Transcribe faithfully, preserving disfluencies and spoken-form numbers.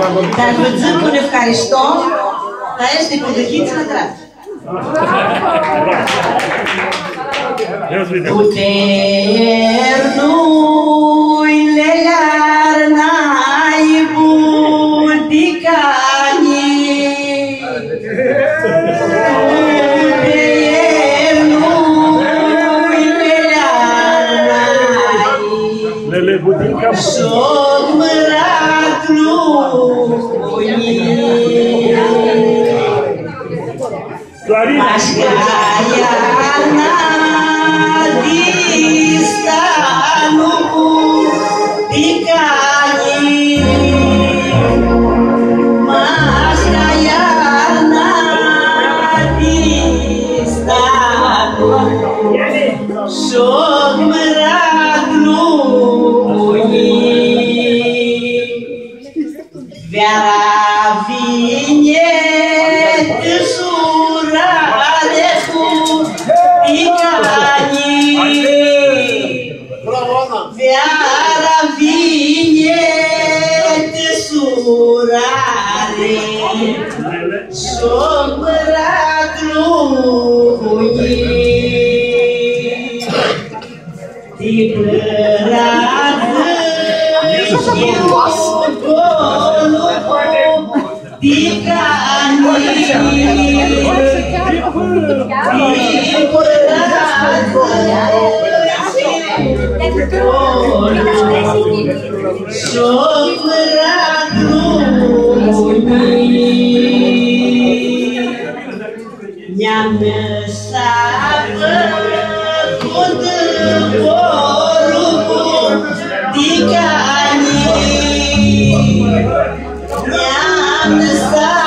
Θα ζητούν ευχαριστώ, θα έρθει η υποδοχή της Νατράς. Κουτέρνου η λεγάρναη που τι κάνει. Κουτέρνου η λεγάρναη σωμρατλούνι. Μασκαλιάνα διστάνου τι κάνει. Μασκαλιάνα διστάνου σωμρατλούνι. Βαραβίνιε της ουράδες μου τι κάνει. Βαραβίνιε της ουράδες σωμρατλούνι. Τι πλράδες τι κάνει. Μια μέσα κοντά μπορούμε τι κάνει. Μια μέσα